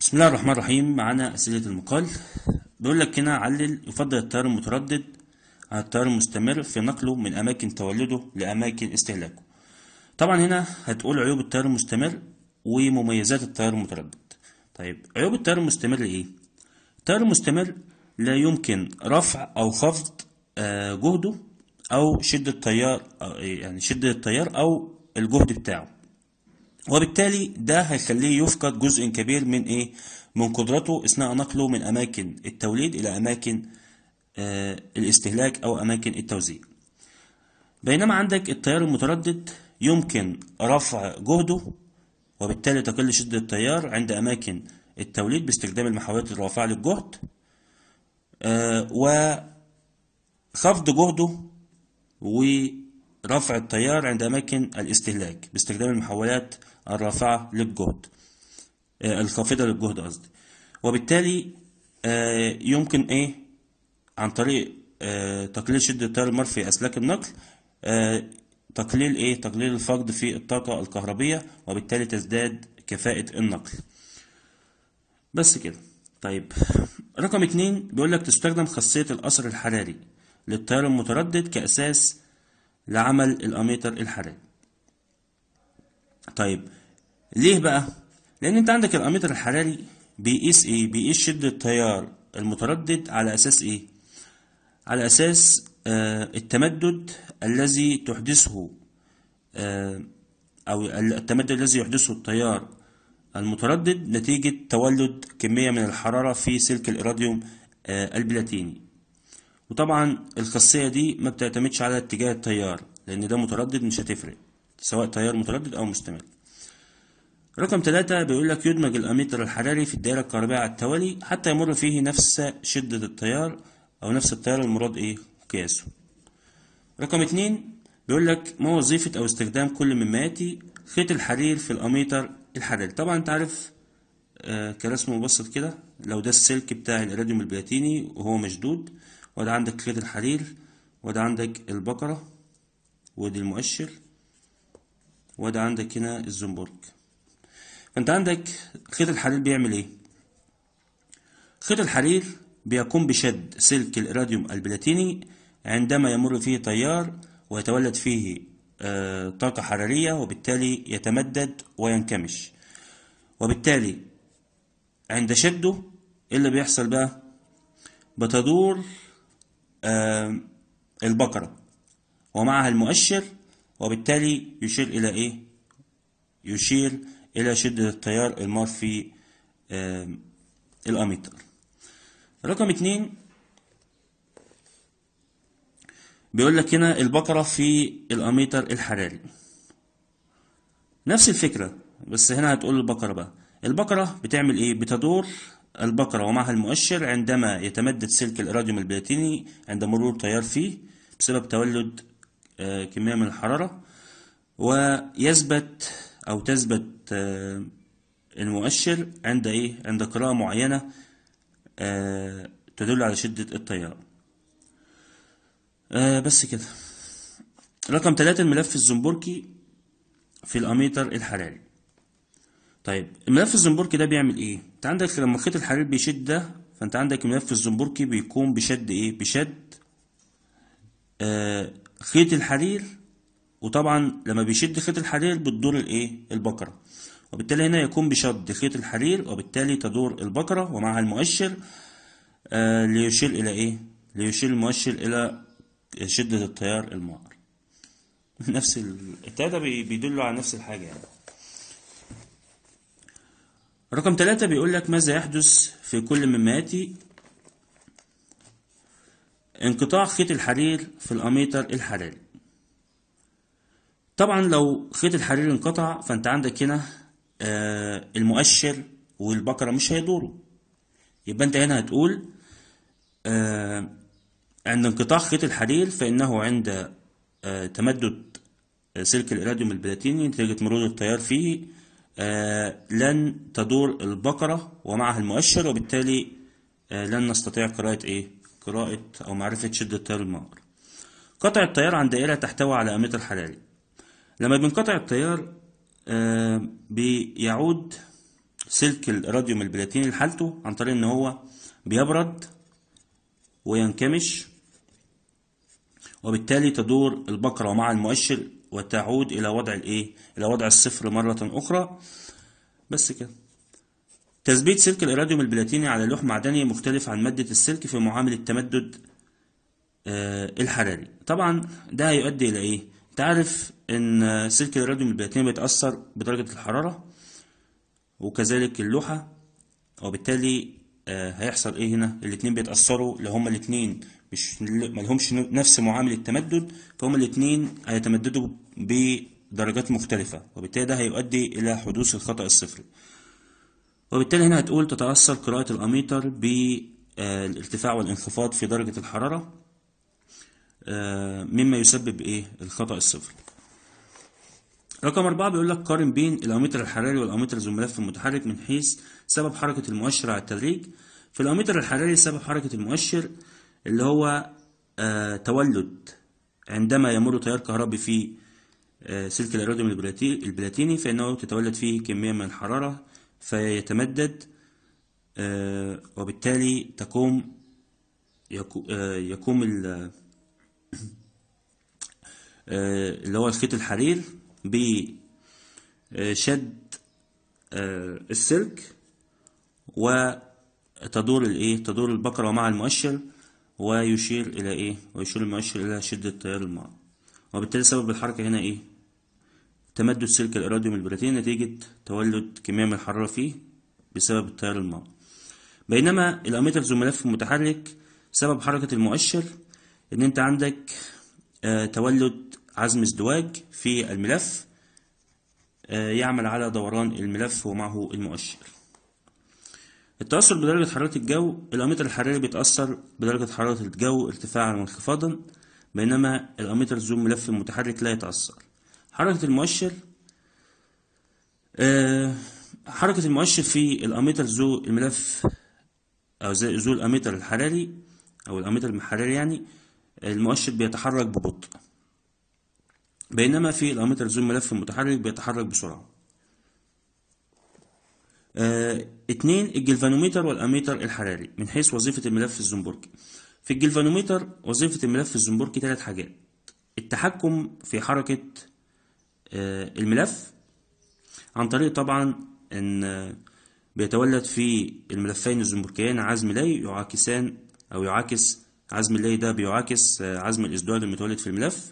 بسم الله الرحمن الرحيم. معانا أسئلة المقال. بيقول لك هنا علل يفضل التيار المتردد على التيار المستمر في نقله من أماكن تولده لأماكن استهلاكه. طبعا هنا هتقول عيوب التيار المستمر ومميزات التيار المتردد. طيب عيوب التيار المستمر إيه؟ التيار المستمر لا يمكن رفع أو خفض جهده أو شدة التيار، يعني شدة التيار أو الجهد بتاعه، وبالتالي ده هيخليه يفقد جزء كبير من قدرته اثناء نقله من اماكن التوليد الى اماكن الاستهلاك او اماكن التوزيع. بينما عندك التيار المتردد يمكن رفع جهده، وبالتالي تقل شدة التيار عند اماكن التوليد باستخدام المحولات الرافعة للجهد، وخفض جهده ورفع التيار عند اماكن الاستهلاك باستخدام المحولات الرافعة للجهد، الخافضة للجهد قصدي. وبالتالي يمكن عن طريق تقليل شدة التيار المر في أسلاك النقل تقليل الفقد في الطاقة الكهربية، وبالتالي تزداد كفاءة النقل. بس كده. طيب رقم 2 بيقول لك تستخدم خاصية الأثر الحراري للتيار المتردد كأساس لعمل الأميتر الحراري. طيب ليه بقى؟ لأن أنت عندك الأميتر الحراري بيقيس بيقيس شدة التيار المتردد على أساس على أساس التمدد الذي تحدثه أو التمدد الذي يحدثه التيار المتردد نتيجة تولد كمية من الحرارة في سلك الإيراديوم البلاتيني. وطبعا الخاصية دي ما بتعتمدش على اتجاه التيار، لأن ده متردد مش هتفرق سواء تيار متردد أو مستمر. رقم 3 بيقول لك يدمج الأميتر الحراري في الدائرة الكهربائية على التوالي حتى يمر فيه نفس شدة التيار أو نفس التيار المراد قياسه. رقم 2 بيقول لك ما وظيفة أو استخدام كل مما يأتي خيط الحرير في الأميتر الحراري. طبعا أنت عارف كرسم مبسط كده، لو ده السلك بتاع الإيراديوم البلاتيني وهو مشدود، وده عندك خيط الحرير، وده عندك البقرة، ودي المؤشر، وده عندك هنا الزنبرك. فانت عندك خيط الحرير بيعمل ايه؟ خيط الحرير بيقوم بشد سلك الإيراديوم البلاتيني عندما يمر فيه تيار ويتولد فيه طاقة حرارية، وبالتالي يتمدد وينكمش. وبالتالي عند شده ايه اللي بيحصل بقى؟ بتدور البقرة ومعها المؤشر، وبالتالي يشير إلى يشير إلى شدة التيار المار في الأميتر. رقم 2 بيقول لك هنا البقرة في الأميتر الحراري. نفس الفكرة، بس هنا هتقول البقرة بقى. البقرة بتعمل ايه؟ بتدور البقرة ومعها المؤشر عندما يتمدد سلك الإيراديوم البلاتيني عند مرور تيار فيه بسبب تولد كمية من الحرارة، ويثبت أو تثبت المؤشر عند قراءة معينة تدل على شدة التيار. بس كده. رقم 3 الملف الزنبركي في الأميتر الحراري. طيب الملف الزنبركي ده بيعمل ايه؟ انت عندك لما خيط الحرير بيشد ده، فانت عندك الملف الزنبركي بيقوم بشد بشد خيط الحرير. وطبعا لما بيشد خيط الحرير بتدور البقرة، وبالتالي هنا يقوم بشد خيط الحرير، وبالتالي تدور البقرة ومعها المؤشر ليشير إلى ليشير المؤشر إلى شدة التيار المؤر. نفس التلاتة بيدلوا على نفس الحاجة يعني. رقم 3 بيقول لك ماذا يحدث في كل مما يأتي انقطاع خيط الحرير في الأميتر الحراري. طبعا لو خيط الحرير انقطع، فانت عندك هنا المؤشر والبقرة مش هيدوروا. يبقى انت هنا هتقول عند انقطاع خيط الحرير فإنه عند تمدد سلك الإيراديوم البلاتيني نتيجة مرور التيار فيه لن تدور البقرة ومعها المؤشر، وبالتالي لن نستطيع قراءة أو معرفة شدة التيار المؤر. قطع التيار عن دائرة تحتوي على أميتر حراري. لما بينقطع التيار بيعود سلك الراديوم البلاتيني لحالته عن طريق ان هو بيبرد وينكمش، وبالتالي تدور البقرة مع المؤشر وتعود الى وضع الى وضع الصفر مرة اخرى. بس كده. تثبيت سلك الإراديوم البلاتيني على لوح معدني مختلف عن مادة السلك في معامل التمدد الحراري. طبعا ده هيؤدي إلى إيه؟ تعرف إن سلك الإراديوم البلاتيني بيتأثر بدرجة الحرارة وكذلك اللوحة، وبالتالي هيحصل إيه هنا؟ الاتنين بيتأثروا، لو هما الاتنين مش ملهمش نفس معامل التمدد، فهما الاتنين هيتمددوا بدرجات مختلفة، وبالتالي ده هيؤدي إلى حدوث الخطأ الصفري. وبالتالي هنا هتقول تتأثر قراءة الأميتر بالارتفاع والانخفاض في درجة الحرارة، مما يسبب الخطأ الصفري. رقم 4 بيقول لك قارن بين الأميتر الحراري والأميتر ذو الملف المتحرك من حيث سبب حركة المؤشر على التدريج. في الأميتر الحراري سبب حركة المؤشر اللي هو تولد عندما يمر تيار كهربي في سلك الإراديوم البلاتيني، فإنه تتولد فيه كمية من الحرارة فيتمدد، وبالتالي يقوم اللي هو الخيط الحرير بشد السلك، وتدور تدور البقرة مع المؤشر، ويشير إلى ويشير المؤشر إلى شدة تيار الماء، وبالتالي سبب الحركة هنا تمدد سلك الإراديوم البلاتيني نتيجة تولد كمية من الحرارة فيه بسبب التيار الماء. بينما الأميتر ذو الملف المتحرك سبب حركة المؤشر إن أنت عندك تولد عزم ازدواج في الملف يعمل على دوران الملف ومعه المؤشر. التأثر بدرجة حرارة الجو، الأميتر الحراري بيتأثر بدرجة حرارة الجو ارتفاعا وانخفاضا، بينما الأميتر ذو الملف المتحرك لا يتأثر. حركة المؤشر، حركة المؤشر في الأميتر ذو الملف أو ذو الأميتر الحراري أو الأميتر الحراري المؤشر بيتحرك ببطء، بينما في الأميتر ذو الملف المتحرك بيتحرك بسرعة. 2 الجلفانوميتر والأميتر الحراري من حيث وظيفة الملف الزنبركي. في الجلفانوميتر وظيفة الملف الزنبركي 3 حاجات: التحكم في حركة الملف عن طريق طبعا ان بيتولد في الملفين الزنبركيين عزم لي يعاكسان او يعاكس عزم اللي ده بيعاكس عزم الازدواج المتولد في الملف،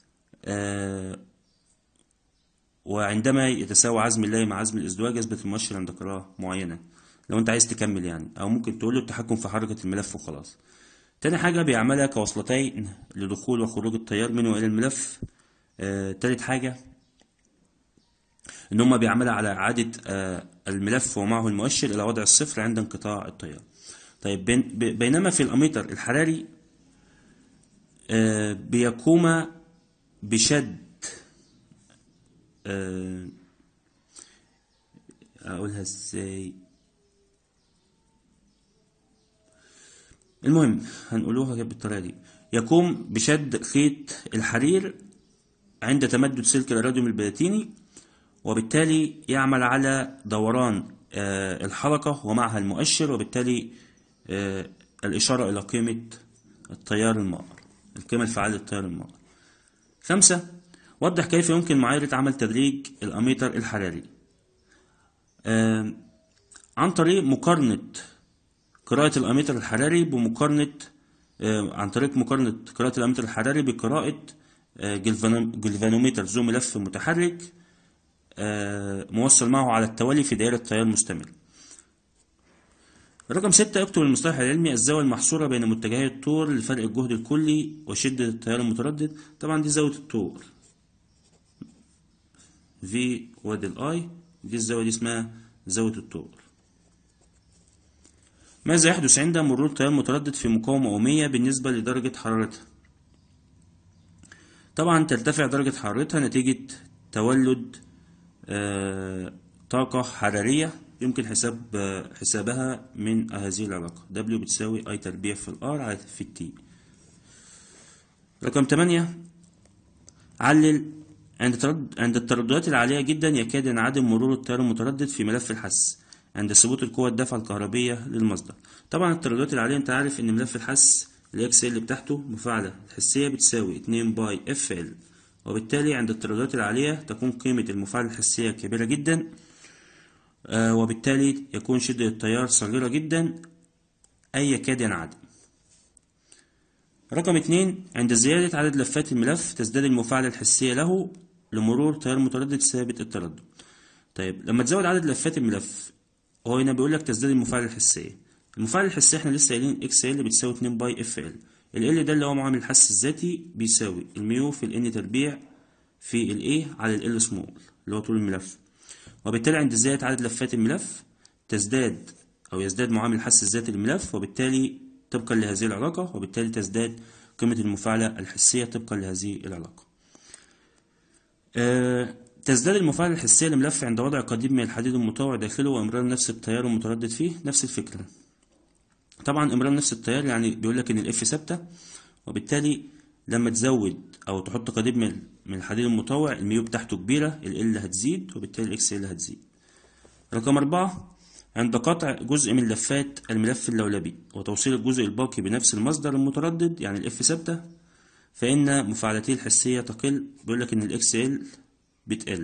وعندما يتساوى عزم اللي مع عزم الازدواج يثبت المؤشر عند قراءة معينة، لو انت عايز تكمل او ممكن تقول له التحكم في حركة الملف وخلاص. تاني حاجة بيعملها كوصلتين لدخول وخروج التيار منه الى الملف. تالت حاجة ان هما بيعملها على اعادة الملف ومعه المؤشر الى وضع الصفر عند انقطاع التيار. طيب بينما في الاميتر الحراري بيقوم بشد اقولها ازاي، المهم هنقولوها بالطريقة دي: يقوم بشد خيط الحرير عند تمدد سلك الإراديوم البلاتيني، وبالتالي يعمل على دوران الحلقة ومعها المؤشر، وبالتالي الإشارة إلى قيمة التيار المائر، القيمة الفعالة للتيار المائر. 5 وضح كيف يمكن معايرة عمل تدريج الأميتر الحراري عن طريق مقارنة قراءة الأميتر الحراري بمقارنة عن طريق مقارنة قراءة الأميتر الحراري بقراءة جلفانوميتر ذو ملف متحرك موصل معه على التوالي في دائرة تيار مستمر. رقم 6 اكتب المصطلح العلمي: الزاوية المحصورة بين متجهي الطور لفرق الجهد الكلي وشدة التيار المتردد. طبعا دي زاوية الطور V وادي الاي، دي الزاوية دي اسمها زاوية الطور. ماذا يحدث عند مرور تيار متردد في مقاومة أومية بالنسبة لدرجة حرارتها؟ طبعا ترتفع درجة حرارتها نتيجة تولد طاقة حرارية يمكن حسابها من هذه العلاقة: W بتساوي I تربيع في الR على في T. رقم 8 علل: عند الترددات العالية جدا يكاد ينعدم مرور التيار المتردد في ملف الحس. عند ثبوت القوة الدافعة الكهربية للمصدر. طبعا الترددات العالية انت عارف ان ملف الحس الاكس ال بتاعته مفاعلة الحسية بتساوي 2 باي اف ال، وبالتالي عند الترددات العالية تكون قيمة المفاعلة الحسية كبيرة جدا، وبالتالي يكون شدة التيار صغيرة جدا أي يكاد ينعدم. رقم 2، عند زيادة عدد لفات الملف تزداد المفاعلة الحسية له لمرور تيار متردد ثابت التردد. طيب لما تزود عدد لفات الملف، هو هنا بيقول لك تزداد المفاعلة الحسية. المفاعلة الحسية احنا لسه قايلين اكس ال بتساوي 2 باي اف ال. ال ده اللي هو معامل الحس الذاتي، بيساوي الميو في الان تربيع في الايه على ال سمول اللي هو طول الملف. وبالتالي عند زيادة عدد لفات الملف تزداد أو يزداد معامل الحس الذاتي للملف، وبالتالي طبقا لهذه العلاقة، وبالتالي تزداد قيمة المفاعلة الحسية طبقا لهذه العلاقة. تزداد المفاعلة الحسية لملف عند وضع قضيب من الحديد المطوع داخله وإمرار نفس التيار المتردد فيه. نفس الفكرة طبعا، إمرار نفس التيار يعني بيقولك إن الإف ثابتة، وبالتالي لما تزود أو تحط قضيب من الحديد المطوع الميو بتاعته كبيرة، ال هتزيد، وبالتالي الإكس ال هتزيد. رقم 4، عند قطع جزء من لفات الملف اللولبي وتوصيل الجزء الباقي بنفس المصدر المتردد يعني الإف ثابتة، فإن مفاعلته الحسية تقل. بيقولك إن الإكس ال بتقل.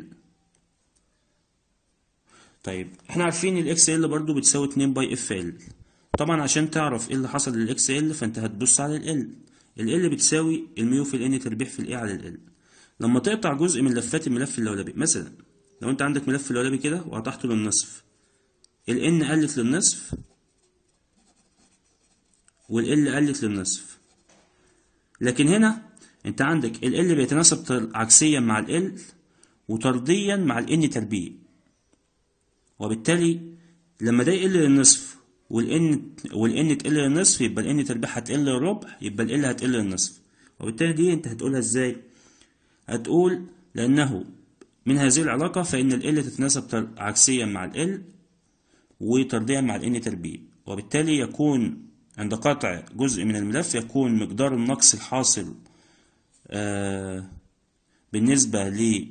طيب احنا عارفين الإكس ال برضو بتساوي 2 باي اف ال. طبعا عشان تعرف ايه اللي حصل للإكس ال فأنت هتبص على ال بتساوي الميو في الان تربيع في الايه على ال. لما تقطع جزء من لفات الملف اللولبي، مثلا لو انت عندك ملف لولبي كده وقطعته للنصف، الان قلت للنصف والال قلت للنصف. لكن هنا انت عندك ال بيتناسب عكسيا مع ال وطرديا مع الان تربيع، وبالتالي لما ده يقل للنصف والان تقل للنصف يبقى الان تربيع هتقل للربع، يبقى ال هتقل للنصف. وبالتالي دي انت هتقولها ازاي؟ هتقول لأنه من هذه العلاقة فإن ال تتناسب عكسيا مع ال وطرديا مع الان تربيع، وبالتالي يكون عند قطع جزء من الملف يكون مقدار النقص الحاصل بالنسبة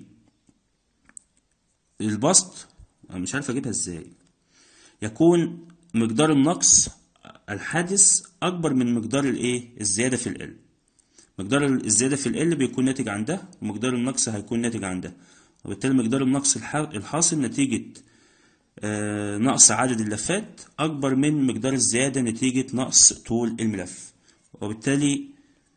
للبسط، مش عارف أجيبها ازاي، يكون مقدار النقص الحادث أكبر من مقدار الزيادة في ال. مقدار الزيادة في ال بيكون ناتج عن ده، ومقدار النقص هيكون ناتج عن ده، وبالتالي مقدار النقص الحاصل نتيجة نقص عدد اللفات أكبر من مقدار الزيادة نتيجة نقص طول الملف، وبالتالي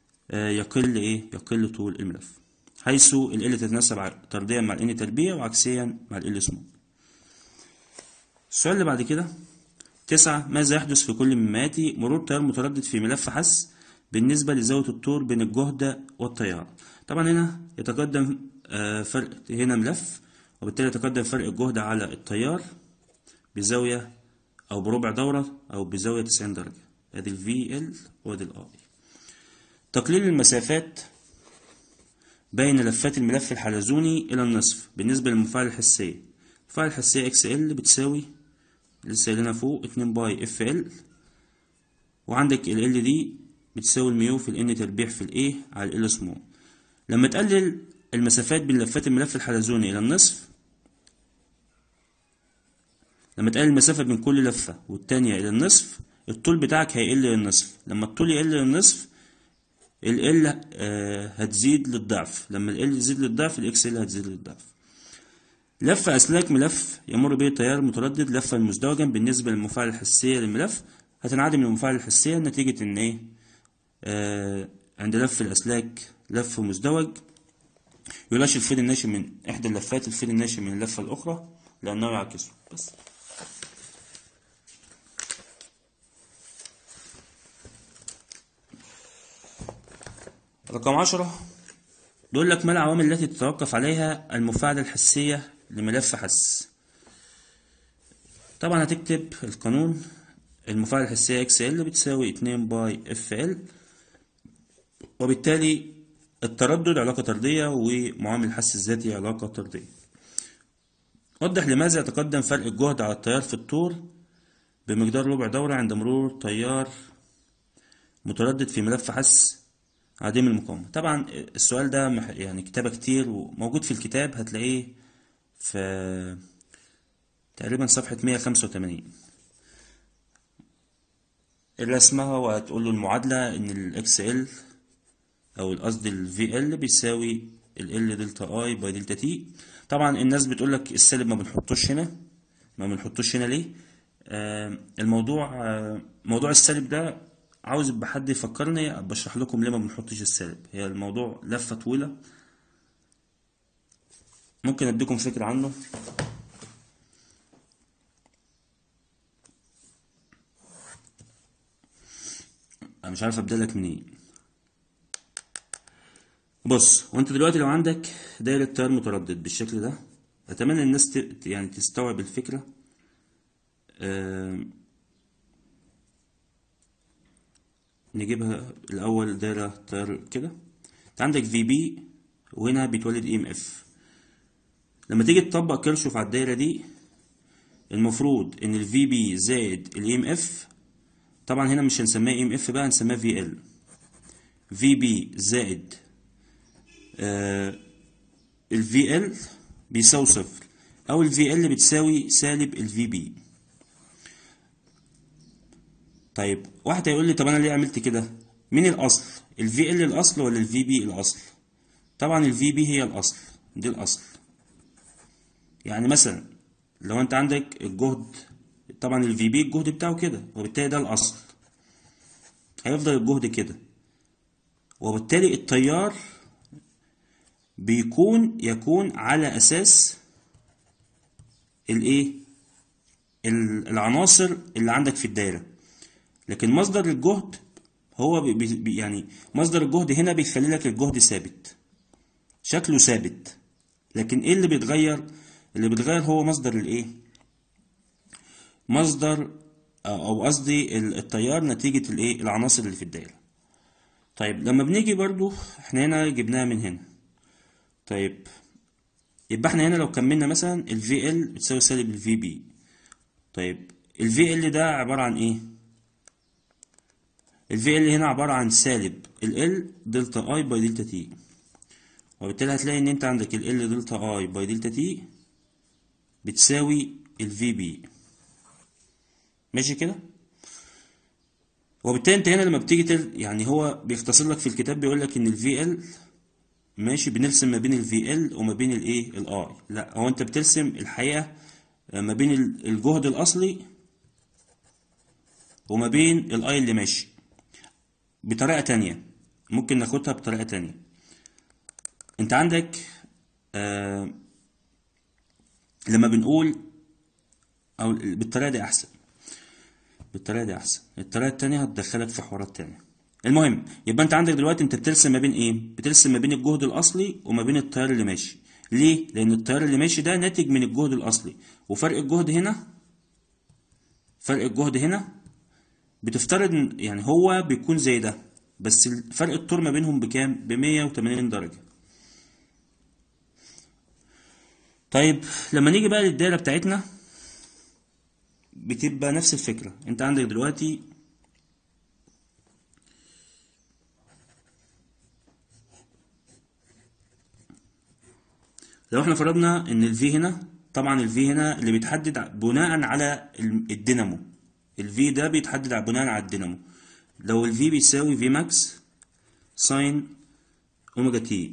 يقل طول الملف، حيث ال تتناسب طرديا مع ال تربيع وعكسيا مع ال سمول. السؤال اللي بعد كده 9، ماذا يحدث في كل مما يأتي؟ مرور تيار متردد في ملف حس بالنسبة لزاوية الطور بين الجهد والتيار. طبعا هنا يتقدم فرق هنا ملف، وبالتالي يتقدم فرق الجهد على التيار بزاوية أو بربع دورة أو بزاوية 90 درجة. ادي ال VL وادي ال I. تقليل المسافات بين لفات الملف الحلزوني إلى النصف بالنسبة للمفاعل الحسية. المفاعل الحسية XL بتساوي لسه قايلينها فوق 2 باي FL، وعندك ال L دي بتساوي الميو في الان تربيع في الايه على ال سمول. لما تقلل المسافات بين لفات الملف الحلزوني الى النصف، لما تقلل المسافة بين كل لفة والتانية الى النصف، الطول بتاعك هيقل للنصف. لما الطول يقل للنصف ال هتزيد للضعف، لما ال يزيد للضعف الاكس ال هتزيد للضعف. لف اسلاك ملف يمر به تيار متردد لفا مزدوجا بالنسبة للمفاعل الحسية للملف، هتنعدم المفاعل الحسية نتيجة ان عند لف الأسلاك لف مزدوج يلاش الفيل الناشئ من إحدى اللفات الفيل الناشئ من اللفة الأخرى لأنه يعكسه. بس رقم 10 بيقول لك ما العوامل التي تتوقف عليها المفاعلة الحسية لملف حس. طبعا هتكتب القانون. المفاعلة الحسية XL بتساوي 2 باي FL، وبالتالي التردد علاقة طردية ومعامل الحس الذاتي علاقة طردية. وضح لماذا يتقدم فرق الجهد على التيار في الطور بمقدار ربع دورة عند مرور تيار متردد في ملف حس عديم المقاومة. طبعا السؤال ده يعني كتابة كتير وموجود في الكتاب، هتلاقيه في تقريبا صفحة 185. رسمها وهتقول له المعادلة ان الاكس ال او قصدي الفي ال بيساوي ال دلتا اي باي دلتا تي. طبعا الناس بتقول لك السالب ما بنحطوش هنا، ما بنحطوش هنا ليه؟ الموضوع موضوع السالب ده عاوز يبقى حد يفكرني بشرح لكم ليه ما بنحطش السالب. هي الموضوع لفة طويلة، ممكن اديكم فكرة عنه. انا مش عارف ابدا لك منين. بص، وانت دلوقتي لو عندك دايرة تيار متردد بالشكل ده، اتمنى الناس يعني تستوعب الفكرة. نجيبها الاول دايرة تيار كده. انت عندك في بي وهنا بيتولد اي ام اف. لما تيجي تطبق كيرشوف على الدايرة دي، المفروض ان الفي بي زائد الاي ام اف، طبعا هنا مش هنسميها اي ام اف بقى، هنسميها في ال. في بي زائد الفي ال بيساوي صفر، او الفي ال بتساوي سالب الفي بي. طيب واحد هيقول لي طب انا ليه عملت كده؟ مين الاصل؟ الفي ال الاصل ولا الفي بي الاصل؟ طبعا الفي بي هي الاصل، دي الاصل. يعني مثلا لو انت عندك الجهد، طبعا الفي بي الجهد بتاعه كده، وبالتالي ده الاصل، هيفضل الجهد كده، وبالتالي التيار يكون على اساس الايه، العناصر اللي عندك في الدايره. لكن مصدر الجهد هو يعني مصدر الجهد هنا بيخلي لك الجهد ثابت، شكله ثابت. لكن ايه اللي بيتغير؟ اللي بيتغير هو مصدر الايه، مصدر او قصدي التيار نتيجة الايه، العناصر اللي في الدايرة. طيب لما بنيجي برضو احنا هنا جبناها من هنا. طيب يبقى احنا هنا لو كملنا مثلا ال VL بتساوي سالب ال VB. طيب ال VL ده عبارة عن ايه؟ ال VL هنا عبارة عن سالب ال L دلتا I باي دلتا T، وبالتالي هتلاقي ان انت عندك ال L دلتا I باي دلتا T بتساوي ال VB. ماشي كده؟ وبالتالي انت هنا لما بتيجي يعني هو بيختصر لك في الكتاب بيقول لك ان ال VL ماشي، بنرسم ما بين ال VL وما بين الايه، ال I. لا، هو انت بترسم الحقيقة ما بين الجهد الاصلي وما بين ال I اللي ماشي بطريقة تانية. ممكن ناخدها بطريقة تانية. انت عندك لما بنقول، او بالطريقة دي احسن، بالطريقة دي احسن، الطريقة التانية هتدخلك في حوارات تانية. المهم، يبقى انت عندك دلوقتي انت بترسم ما بين ايه؟ بترسم ما بين الجهد الاصلي وما بين التيار اللي ماشي. ليه؟ لان التيار اللي ماشي ده ناتج من الجهد الاصلي، وفرق الجهد هنا، فرق الجهد هنا بتفترض يعني هو بيكون زي ده، بس فرق الطول ما بينهم بكام؟ ب 180 درجة. طيب لما نيجي بقى للدايرة بتاعتنا بتبقى نفس الفكرة. انت عندك دلوقتي لو احنا فرضنا ان الفي هنا، طبعا الفي هنا اللي بيتحدد بناء على الدينامو، الفي ده بيتحدد بناء على الدينامو. لو الفي بيساوي في ماكس ساين اوميجا تي،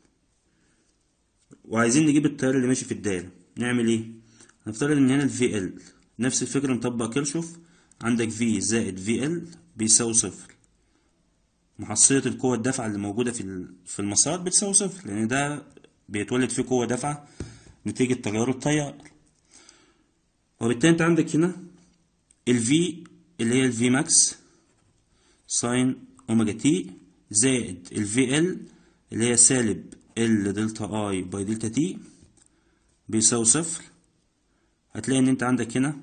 وعايزين نجيب التيار اللي ماشي في الدايره، نعمل ايه؟ هنفترض ان هنا الفي ال نفس الفكره، نطبق كيرشوف. عندك في زائد في ال بيساوي صفر، محصله القوه الدافعه اللي موجوده في المسار بتساوي صفر، لان ده بيتولد فيه قوه دافعه نتيجه تغير التيار. وبالتالي انت عندك هنا الفي اللي هي الفي ماكس ساين اوميجا تي زائد الفي ال اللي هي سالب ال دلتا اي باي دلتا تي بيساوي صفر. هتلاقي ان انت عندك هنا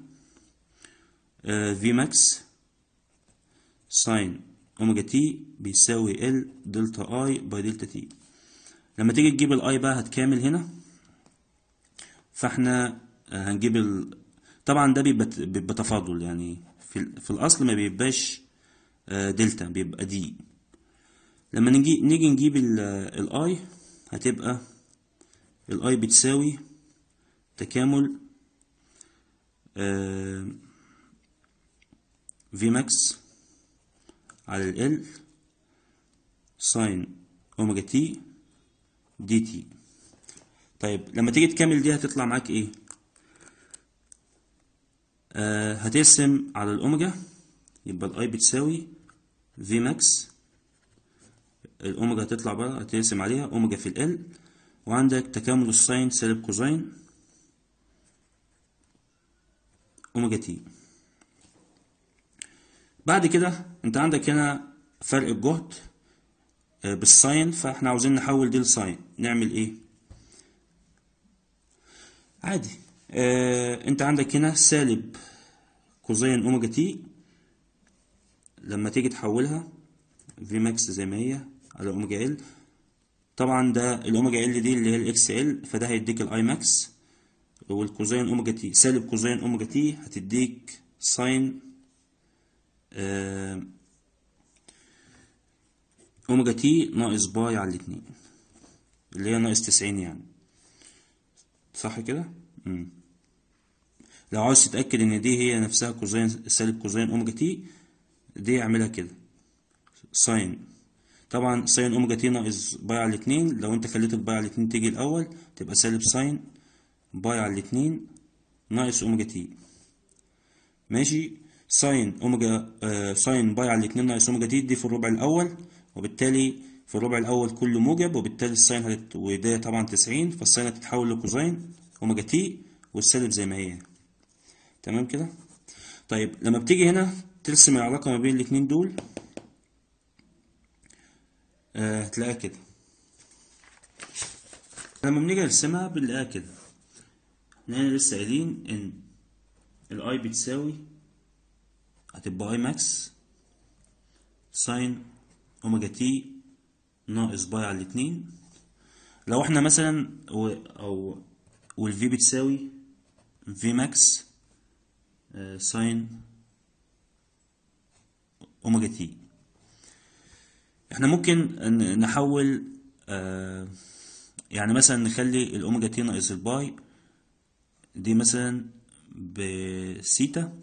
في ماكس ساين اوميجا تي بيساوي ال دلتا اي باي دلتا تي. لما تيجي تجيب الاي بقى هتكامل هنا، فاحنا هنجيب طبعا ده بيبقى تفاضل، يعني في الاصل ما بيبقاش دلتا، بيبقى دي. لما نيجي نجيب الاي هتبقى الاي بتساوي تكامل في ماكس على ال ساين اوميجا تي دي تي. طيب لما تيجي تكمل دي هتطلع معاك ايه؟ هتقسم على الاوميجا، يبقى الاي بتساوي في ماكس، الاوميجا هتطلع بره هتقسم عليها اوميجا في ال، وعندك تكامل الساين سالب كوزين اوميجا تي. بعد كده انت عندك هنا فرق الجهد بالساين، فاحنا عاوزين نحول دي لساين. نعمل ايه؟ عادي، انت عندك هنا سالب كوزين اوميجا تي، لما تيجي تحولها في ماكس زي ما هي على اوميجا ال، طبعا ده الاوميجا ال دي اللي هي الاكس ال، فده هيديك الاي ماكس، والكوزين اوميجا تي سالب كوزين اوميجا تي هتديك ساين اوميجا تي ناقص باي على الاتنين، اللي هي ناقص 90 يعني، صح كده؟ لو عاوز تتأكد ان دي هي نفسها كوزين سالب كوزين اوميجا تي، دي اعملها كده ساين، طبعا ساين اوميجا تي ناقص باي على الاتنين، لو انت خليت الباي على الاتنين تيجي الاول تبقى سالب ساين باي على الاتنين ناقص اوميجا تي. ماشي، ساين اوميجا ساين باي على الاتنين ناقص اوميجا تي دي في الربع الاول، وبالتالي في الربع الاول كله موجب، وبالتالي الساين وده طبعا 90، فالساين هتتحول لكوزين اوميجا تي والسالب زي ما هي. تمام كده؟ طيب لما بتيجي هنا ترسم العلاقة ما بين الاتنين دول هتلاقيها كده. لما بنيجي نرسمها بنلاقيها كده. احنا هنا لسه قايلين ان الاي بتساوي هتبقى اي ماكس ساين اوميجا تي ناقص باي على الاتنين. لو احنا مثلا والفي بتساوي في ماكس ساين اوميجا تي، احنا ممكن نحول يعني مثلا نخلي الاوميجا تي ناقص الباي دي مثلا بسيتا،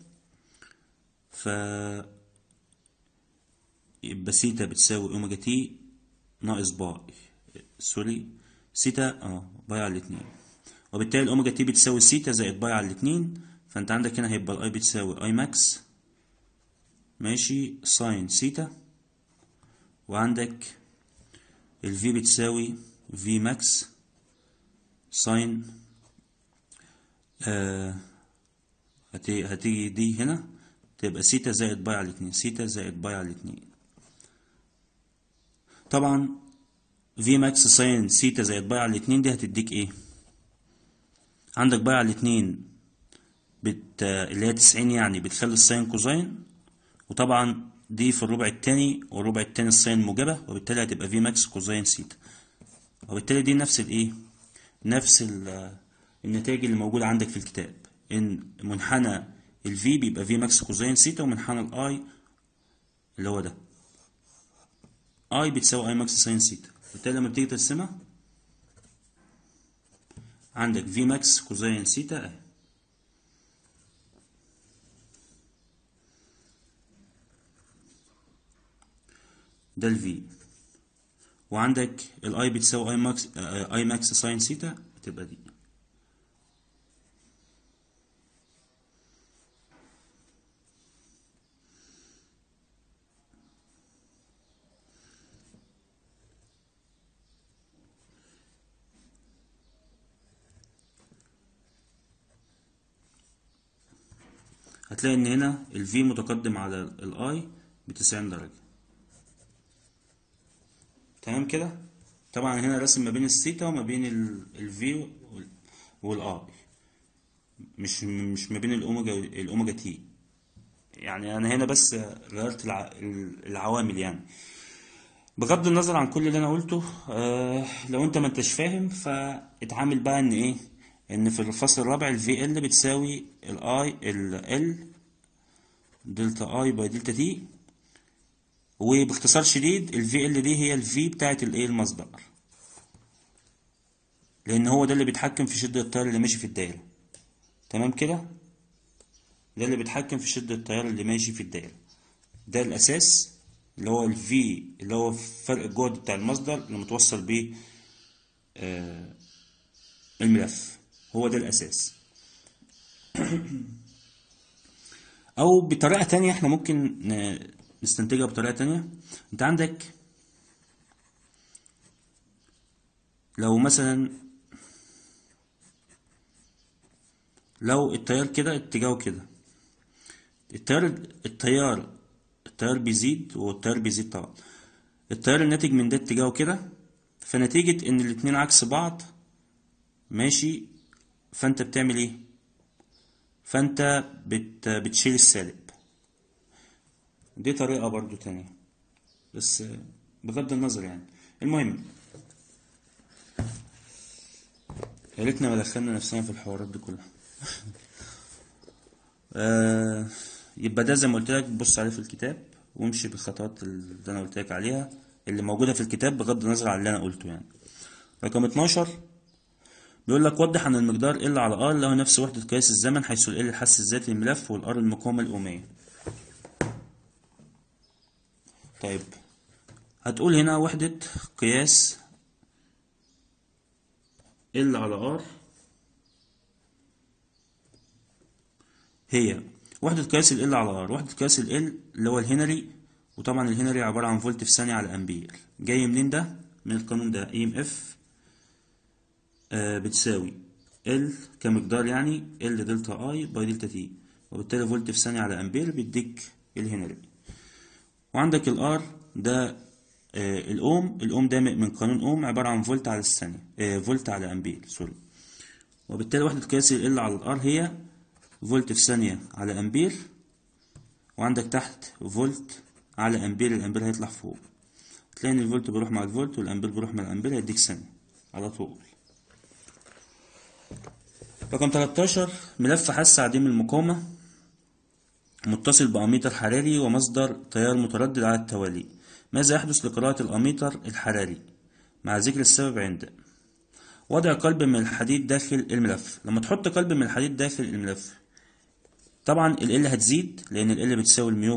يبقى سيتا بتساوي اوميجا تي ناقص باي، سوري سيتا باي على الاتنين، وبالتالي الاوميجا تي بتساوي سيتا زائد باي على الاتنين، فانت عندك هنا هيبقى الاي بتساوي اي ماكس ماشي ساين سيتا، وعندك الفي بتساوي في ماكس ساين هتيجي دي هنا تبقى سيتا زائد باي على الاتنين، سيتا زائد باي على الاتنين. طبعا في ماكس ساين سيتا زائد باي على الاتنين دي هتديك ايه؟ عندك باي على الاتنين اللي هي 90 يعني بتخلي الساين كوزين، وطبعا دي في الربع التاني، والربع التاني الساين موجبة، وبالتالي هتبقى في ماكس كوزين سيتا، وبالتالي دي نفس الايه؟ نفس النتائج اللي موجودة عندك في الكتاب، ان منحنى الفي بيبقى في ماكس كوزين سيتا، ومنحنى الاي اللي هو ده اي بتساوي اي ماكس ساين سيتا، بالتالي لما بتيجي ترسمها عندك في ماكس كوزين سيتا اهي، ده الفي، وعندك الاي بتساوي اي ماكس ساين سيتا، هتبقى دي. هتلاقي ان هنا الفي متقدم على الاي ب90 درجة. تمام كده؟ طبعا هنا رسم ما بين الثيتا وما بين الفي والاي، مش ما بين الاوميجا تي، يعني انا هنا بس غيرت العوامل يعني. بغض النظر عن كل اللي انا قلته، لو انت ما انتش فاهم فاتعامل بقى ان ايه، ان في الفصل الرابع الفي ال بتساوي الاي ال دلتا اي باي دلتا تي، وباختصار شديد الفي ال دي هي الفي بتاعت الايه المصدر، لان هو ده اللي بيتحكم في شدة التيار اللي ماشي في الدايرة. تمام كده؟ ده اللي بيتحكم في شدة التيار اللي ماشي في الدائرة. ده الأساس اللي هو الفي، اللي هو فرق الجهد بتاع المصدر اللي متوصل بيه الملف، هو ده الأساس. أو بطريقة تانية احنا ممكن نستنتجها بطريقة تانية. انت عندك لو مثلا لو التيار كده اتجاهه كده، التيار بيزيد والتيار بيزيد طبعا. التيار الناتج من ده اتجاهه كده، فنتيجة ان الاتنين عكس بعض ماشي، فانت بتعمل ايه؟ فانت بتشيل السالب. دي طريقة برضو تانية بس بغض النظر يعني. المهم، يا ريتنا ما دخلنا نفسنا في الحوارات دي كلها. يبقى ده زي ما قلت لك، بص عليه في الكتاب وامشي بالخطوات اللي انا قلت لك عليها اللي موجوده في الكتاب بغض النظر عن اللي انا قلته يعني. رقم 12 بيقول لك وضح ان المقدار ال على ار له نفس وحده قياس الزمن، حيث ال الحث الذاتي للملف والار المقاومه الأومية. طيب هتقول هنا وحده قياس ال على ار هي وحدة قياس ال على ار. وحدة قياس ال اللي هو الهنري، وطبعا الهنري عبارة عن فولت في ثانية على أمبير. جاي منين ده؟ من القانون ده، EMF بتساوي ال كمقدار يعني ال دلتا اي باي دلتا تي، وبالتالي فولت في ثانية على أمبير بيديك الهنري. وعندك الار ده الأوم ده من قانون أوم عبارة عن فولت على الثانية، فولت على أمبير سوري. وبالتالي وحدة قياس ال على الار هي فولت في ثانية على أمبير، وعندك تحت فولت على أمبير. الأمبير هيطلع فوق، تلاقي إن الفولت بيروح مع الفولت والأمبير بيروح مع الأمبير، هيديك ثانية على طول. رقم 13 ملف حث عديم المقاومة متصل بأميتر حراري ومصدر تيار متردد على التوالي. ماذا يحدث لقراءة الأميتر الحراري مع ذكر السبب عند وضع قلب من الحديد داخل الملف؟ لما تحط قلب من الحديد داخل الملف طبعا ال هتزيد، لان ال بتساوي الميو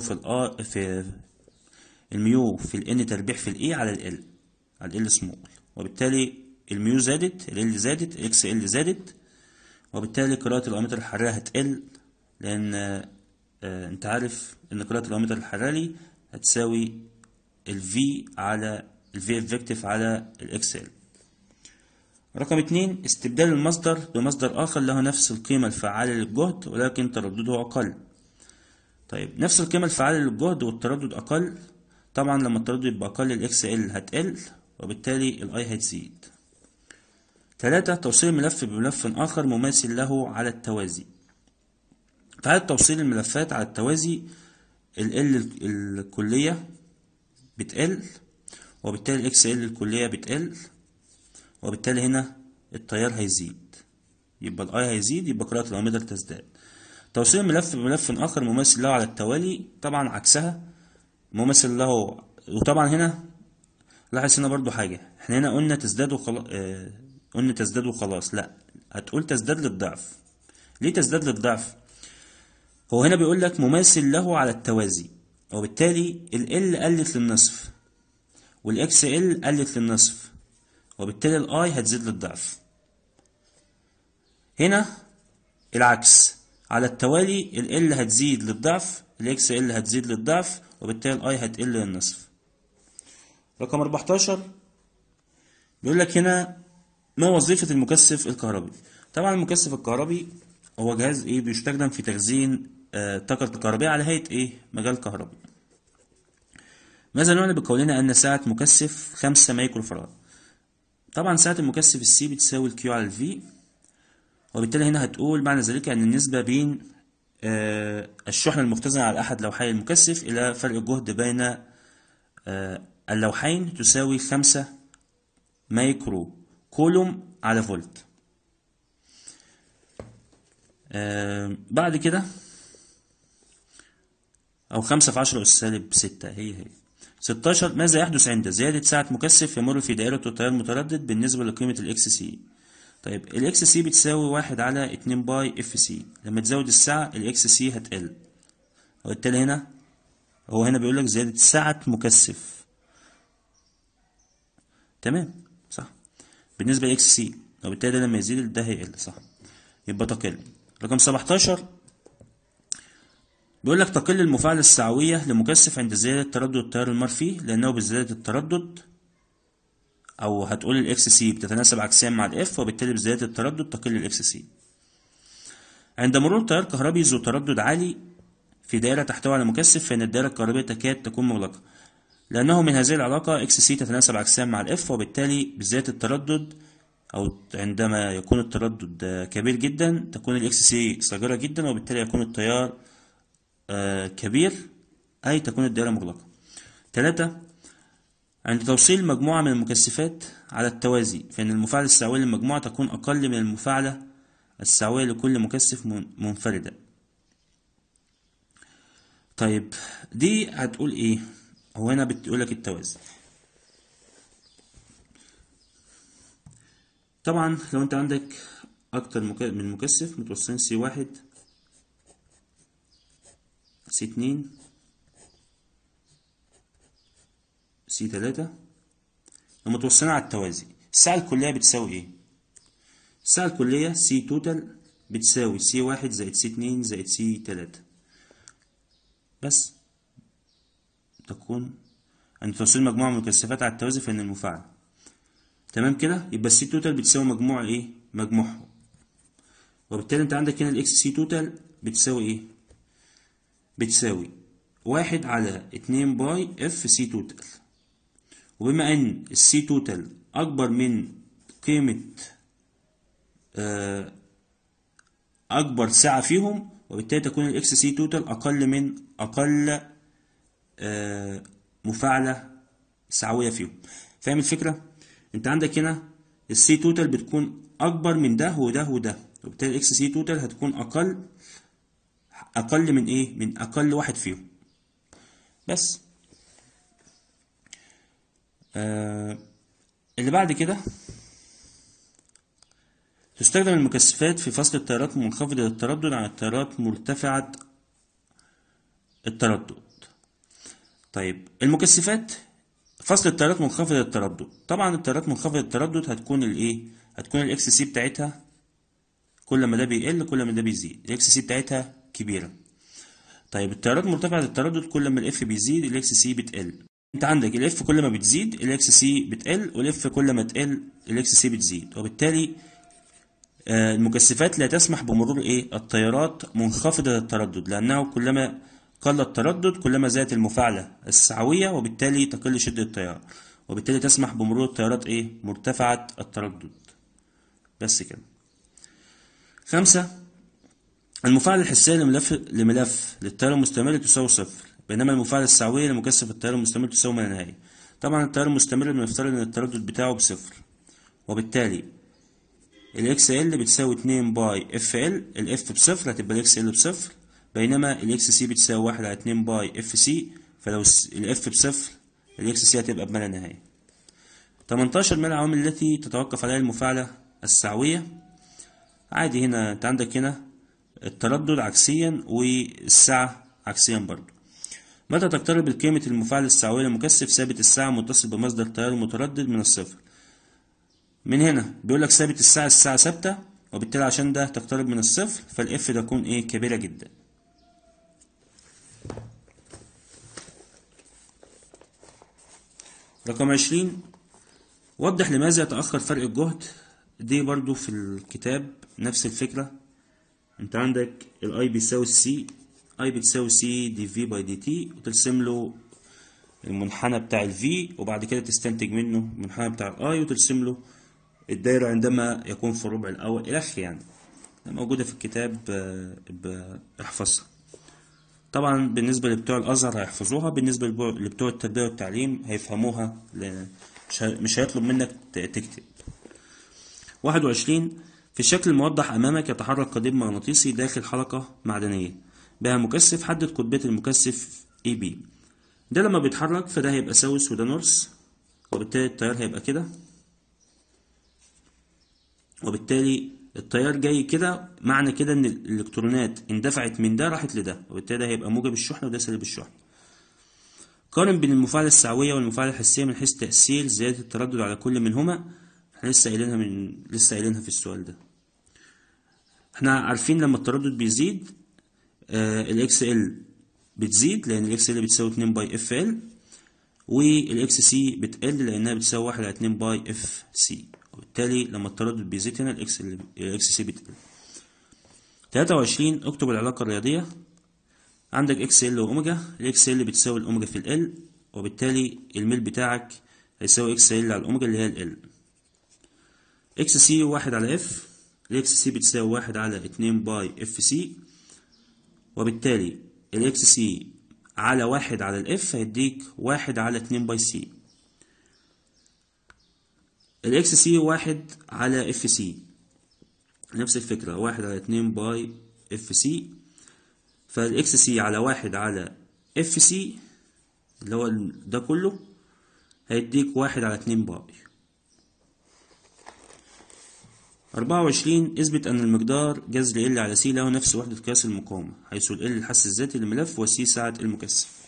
في الان تربيع في الاي على ال سمول، وبالتالي الميو زادت، ال زادت، اكس ال زادت، وبالتالي قراءة الاميتر الحراري هتقل، لان انت عارف ان قراءة الاميتر الحراري هتساوي الفي على الفي افكتيف على الاكس ال. رقم 2 استبدال المصدر بمصدر آخر له نفس القيمة الفعالة للجهد ولكن تردده أقل. طيب نفس القيمة الفعالة للجهد والتردد أقل، طبعا لما التردد يبقى أقل الإكس إل هتقل، وبالتالي الأي هتزيد. 3 توصيل ملف بملف آخر مماثل له على التوازي. في حالة توصيل الملفات على التوازي ال الكلية بتقل، وبالتالي الإكس إل الكلية بتقل، وبالتالي هنا التيار هيزيد، يبقى الاي هيزيد، يبقى قراءة الأميتر تزداد. توصيل ملف بملف آخر مماثل له على التوالي طبعا عكسها مماثل له. وطبعا هنا لاحظ هنا برضو حاجة، احنا هنا قلنا تزداد وخلاص، قلنا تزداد وخلاص، لا هتقول تزداد للضعف. ليه تزداد للضعف؟ هو هنا بيقول لك مماثل له على التوازي، وبالتالي ال قلت للنصف والاكس ال قلت للنصف، وبالتالي الاي هتزيد للضعف. هنا العكس، على التوالي ال هتزيد للضعف، الاكس ال هتزيد للضعف، وبالتالي الاي هتقل للنصف. رقم 14 بيقول لك هنا ما وظيفة المكثف الكهربي؟ طبعا المكثف الكهربي هو جهاز بيستخدم في تخزين الطاقة الكهربائية على هيئة مجال كهربي. ماذا نعني بقولنا أن سعة مكثف 5 مايكرو فراد؟ طبعا سعة المكثف السي بتساوي الكيو على الفي، وبالتالي هنا هتقول معنى ذلك أن النسبة بين الشحنة المختزنة على أحد لوحي المكثف إلى فرق الجهد بين اللوحين تساوي 5 مايكرو كولوم على فولت. بعد كده أو 5 في 10 أس سالب 6 هي 16 ماذا يحدث عند زيادة سعة مكثف يمر في دائرة التيار المتردد بالنسبة لقيمة الإكس سي؟ طيب الاكس سي بتساوي 1/2 اف سي. لما تزود السعة الاكس سي هتقل، وبالتالي هنا هو هنا بيقولك زيادة سعة مكثف. تمام صح، بالنسبة لاكس سي، وبالتالي ده لما يزيد ده هيقل صح، يبقى تقل. رقم 17 بيقول لك تقل المفاعلة السعوية لمكثف عند زيادة تردد التيار المار فيه، لأنه بزيادة التردد، أو هتقول الإكس سي بتتناسب عكسيا مع الإف، وبالتالي بزيادة التردد تقل الإكس سي. عند مرور تيار كهربي ذو تردد عالي في دائرة تحتوي على مكثف، فإن الدائرة الكهربية تكاد تكون مغلقة، لأنه من هذه العلاقة إكس سي تتناسب عكسيا مع الإف، وبالتالي بزيادة التردد أو عندما يكون التردد كبير جدا تكون الإكس سي صغيرة جدا، وبالتالي يكون التيار كبير، أي تكون الدائرة مغلقة. 3. عند توصيل مجموعة من المكثفات على التوازي، فإن المفاعلة السعوية للمجموعة تكون أقل من المفاعلة السعوية لكل مكثف منفردة. طيب دي هتقول إيه؟ هو هنا بتقولك التوازي. طبعا لو أنت عندك أكتر من مكثف متوصلين C1 C2 C3 ومتوصلين على التوازي، السعة الكلية بتساوي ايه؟ السعة الكلية سي توتال بتساوي C1 زائد C2 زائد C3 بس. تكون عند توصيل مجموعة من المكثفات على التوازي فإن المفاعلة تمام كده، يبقى السي توتال بتساوي مجموع ايه؟ مجموعهم، وبالتالي انت عندك هنا الاكس سي توتال بتساوي ايه؟ بتساوي 1/2 سي توتال. وبما ان السي توتال اكبر من قيمة اكبر سعة فيهم، وبالتالي تكون الاكس سي توتال اقل من اقل مفاعلة سعوية فيهم. فاهم الفكرة؟ انت عندك هنا السي توتال بتكون اكبر من ده وده وده، وبالتالي الاكس سي توتال هتكون اقل من ايه؟ من اقل واحد فيهم بس. اللي بعد كده تستخدم المكثفات في فصل التيارات منخفضة التردد عن التيارات مرتفعة التردد. طيب المكثفات فصل التيارات منخفضة التردد، طبعا التيارات منخفضة التردد هتكون الايه؟ هتكون الاكس سي بتاعتها كل ما ده بيقل كل ما ده بيزيد، الاكس سي بتاعتها كبيرة. طيب التيارات مرتفعة التردد كل ما الاف بيزيد الاكس سي بتقل. انت عندك الاف كل ما بتزيد الاكس سي بتقل، والاف كل ما تقل الاكس سي بتزيد، وبالتالي المكثفات لا تسمح بمرور ايه؟ التيارات منخفضة التردد، لانه كلما قل التردد كلما زادت المفاعلة السعوية، وبالتالي تقل شدة التيار، وبالتالي تسمح بمرور التيارات ايه؟ مرتفعة التردد بس كده. 5. المفاعلة الحسية لملف للتيار المستمر تساوي 0، بينما المفاعلة السعوية لمكثف التيار المستمر تساوي ما لا نهاية. طبعا التيار المستمر بنفترض ان التردد بتاعه بصفر، وبالتالي الاكس ال بتساوي 2/FL، الاف بصفر هتبقى الاكس ال بصفر، بينما الاكس سي بتساوي 1/2/FC، فلو الاف بصفر الاكس سي هتبقى بما لا نهاية. 18 من العوامل التي تتوقف عليها المفاعلة السعوية. عادي هنا انت عندك هنا التردد عكسيا والسعة عكسيا برضو. متى تقترب القيمة المفاعلة السعوية لمكثف ثابت السعة متصل بمصدر تيار متردد من الصفر؟ من هنا بيقول لك ثابت السعة ثابتة، وبالتالي عشان ده تقترب من الصفر فالاف ده تكون ايه؟ كبيرة جدا. رقم 20 وضح لماذا يتأخر فرق الجهد. دي برضو في الكتاب نفس الفكرة. انت عندك الاي بيساوي السي، اي بتساوي سي دي في باي دي تي، وترسم له المنحنى بتاع الفي، وبعد كده تستنتج منه المنحنى بتاع الاي وترسم له الدايرة عندما يكون في الربع الاول الى يعني موجودة في الكتاب، احفظها. طبعا بالنسبة لبتوع الازهر هيحفظوها، بالنسبة لبتوع التربية والتعليم هيفهموها، مش هيطلب منك تكتب. 21 في الشكل الموضح أمامك يتحرك قضيب مغناطيسي داخل حلقة معدنية بها مكثف. حدد قطبية المكثف AB. ده لما بيتحرك فده هيبقى ساوث وده نورث، وبالتالي التيار هيبقى كده، وبالتالي التيار جاي كده، معنى كده ان الالكترونات اندفعت من ده راحت لده، وبالتالي ده هيبقى موجب الشحنة وده سالب الشحنة. قارن بين المفاعلة السعوية والمفاعلة الحسية من حيث تأثير زيادة التردد على كل منهما. احنا لسه قايلينها في السؤال ده. احنا عارفين لما التردد بيزيد الاكس ال بتزيد، لان الاكس ال بتساوي 2 باي اف ال، والاكس سي بتقل لانها بتساوي 1 على 2 باي اف سي، وبالتالي لما التردد بيزيد هنا الاكس سي بتقل. 23 اكتب العلاقة الرياضية. عندك اكس ال واوميجا، الاكس ال بتساوي الاوميجا في ال، وبالتالي الميل بتاعك هيساوي اكس ال على الاوميجا اللي هي ال. اكس سي 1 على اف، الاكس سي بتساوي 1 على 2 باي اف سي، وبالتالي الاكس سي على 1 على الاف هيديك 1 على 2 باي سي. الاكس سي 1 على اف سي نفس الفكرة، 1 على 2 باي اف سي، فالاكس سي على 1 على اف سي اللي هو ده كله هيديك 1 على 2 باي. 24 اثبت ان المقدار جذر ال على سي له نفس وحدة قياس المقاومة، حيث ال الحث الذاتي للملف وسي سعة المكثف.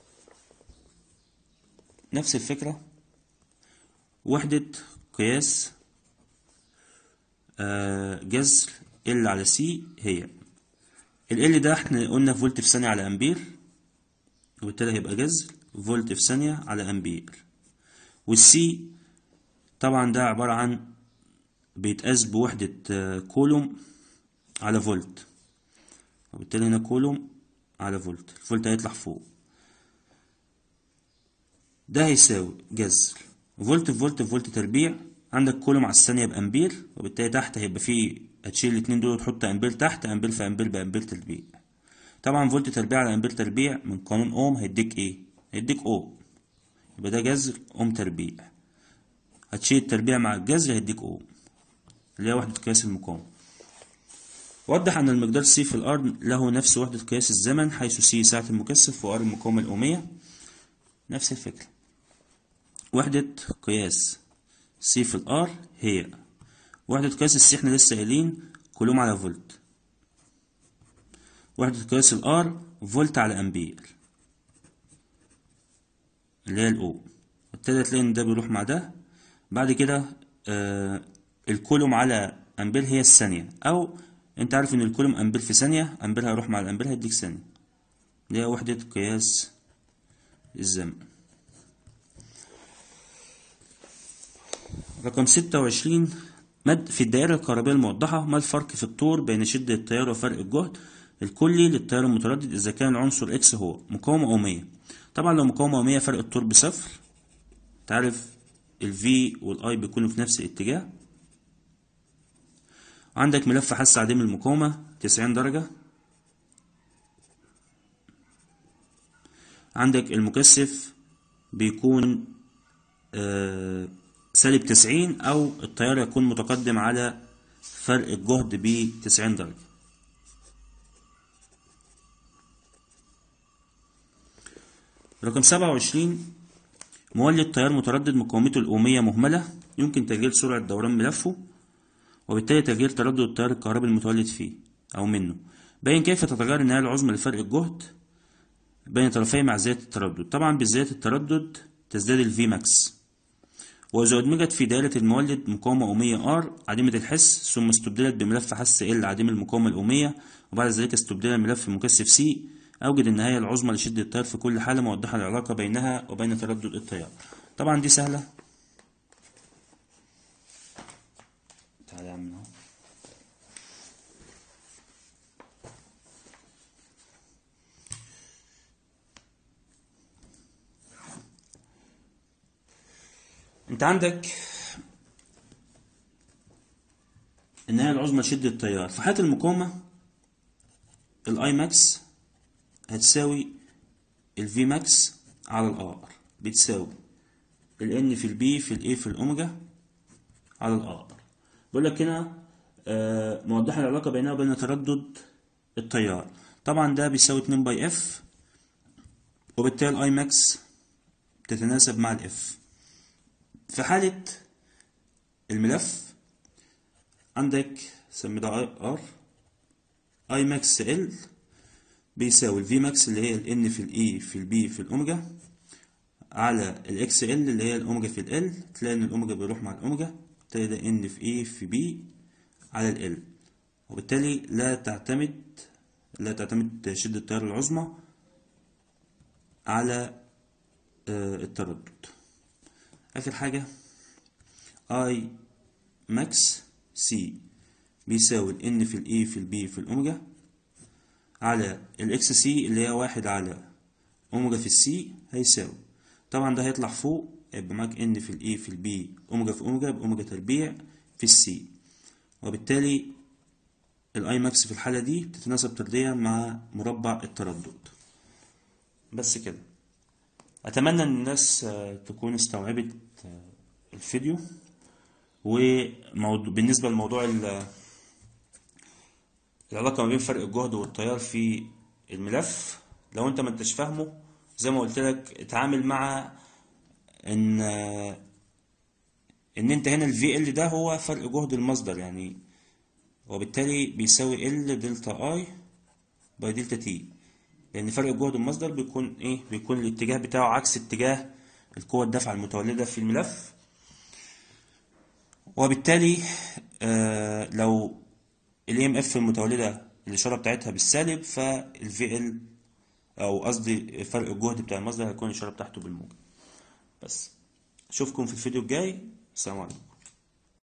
نفس الفكرة، وحدة قياس جذر ال على سي هي ال ده احنا قلنا فولت في ثانية على امبير، وبالتالي هيبقى جذر فولت في ثانية على امبير. والسي طبعا ده عبارة عن بيتقاس بوحدة كولوم على فولت، وبالتالي هنا كولوم على فولت، الفولت هيطلع فوق. ده هيساوي جذر فولت في فولت في فولت تربيع، عندك كولوم على الثانية بأمبير، وبالتالي تحت هيبقى فيه هتشيل الاتنين دول وتحط أمبير تحت، أمبير في أمبير بأمبير تربيع. طبعا فولت تربيع على أمبير تربيع من قانون أوم هيديك إيه؟ هيديك أوم، يبقى ده جذر أوم تربيع، هتشيل التربيع مع الجذر هيديك أوم اللي هي وحدة قياس المقاومة. وضح أن المقدار C في الأر له نفس وحدة قياس الزمن، حيث C ساعة المكثف وR المقاومة الأومية. نفس الفكرة، وحدة قياس C في الأر هي وحدة قياس السي احنا لسه قايلين كولوم على فولت، وحدة قياس الآر فولت على أمبير اللي هي الأو، وبالتالي تلاقي إن ده بيروح مع ده. بعد كده الكولوم على أمبير هي الثانية، أو أنت عارف إن الكولوم أمبير في ثانية، أمبير هيروح مع الأمبير هيديك ثانية، اللي هي وحدة قياس الزمن. رقم 26 في الدائرة الكهربائية الموضحة، ما الفرق في الطور بين شدة التيار وفرق الجهد الكلي للتيار المتردد إذا كان العنصر إكس هو مقاومة أومية؟ طبعا لو مقاومة أومية فرق الطور بصفر، تعرف الفي والآي بيكونوا في نفس الاتجاه. عندك ملف حث عديم المقاومة 90 درجة، عندك المكثف بيكون سالب 90، أو التيار يكون متقدم على فرق الجهد ب 90 درجة. رقم 27 مولد تيار متردد مقاومته الأومية مهملة، يمكن تغيير سرعة دوران ملفه، وبالتالي تغيير تردد التيار الكهربي المتولد فيه أو منه. بين كيف تتغير النهاية العظمى لفرق الجهد بين طرفي مع زيادة التردد. طبعا بزيادة التردد تزداد الفي ماكس، وإذا أدمجت في دائرة المولد مقاومة أومية R عديمة الحس ثم استبدلت بملف حث L عديم المقاومة الأومية، وبعد ذلك استبدل ملف مكثف C، أوجد النهاية العظمى لشدة التيار في كل حالة، موضحة العلاقة بينها وبين تردد التيار. طبعا دي سهلة، تعالى اعمل اهو. انت عندك النهاية العظمى لشدة التيار في حالة المقاومة، الاي ماكس هتساوي الفي ماكس على الار، بتساوي الان في البي في الاي في الاوميجا على الار. بقول لك هنا موضحة العلاقة بينها وبين تردد التيار. طبعا ده بيساوي 2 باي اف، وبالتالي الاي ماكس تتناسب مع الاف. في حالة الملف عندك سمي ده ار اي ماكس ال بيساوي الفي ماكس اللي هي الان في الاي في البي في الاوميجا على الاكس ال اللي هي الاوميجا في ال. تلاقي ان الاوميجا بيروح مع الاوميجا، تلاقي ده ان في اي في بي على ال. وبالتالي لا تعتمد شدة التيار العظمى على التردد. اخر حاجة اي ماكس سي بيساوي الان في الاي في البي في الاوميجا على الاكس سي اللي هي 1 على اوميجا في السي هيساوي، طبعا ده هيطلع فوق يبقى معاك ان في الاي في البي اوميجا في اوميجا باوميجا تربيع في السي. وبالتالي الاي ماكس في الحالة دي بتتناسب طرديا مع مربع التردد. بس كده. اتمنى ان الناس تكون استوعبت الفيديو. وبالنسبة لموضوع العلاقة ما بين فرق الجهد والتيار في الملف، لو انت ما انتش فاهمه زي ما قلت لك اتعامل مع ان انت هنا الفي ال ده هو فرق جهد المصدر يعني، وبالتالي بيساوي ال دلتا اي باي دلتا تي، لان فرق جهد المصدر بيكون ايه، بيكون الاتجاه بتاعه عكس اتجاه القوة الدافعة المتولدة في الملف. وبالتالي لو ال EMF المتولدة الإشارة بتاعتها بالسالب، فال VL أو قصدي فرق الجهد بتاع المصدر هيكون الإشارة بتاعته بالموجب. بس أشوفكم في الفيديو الجاي. السلام عليكم.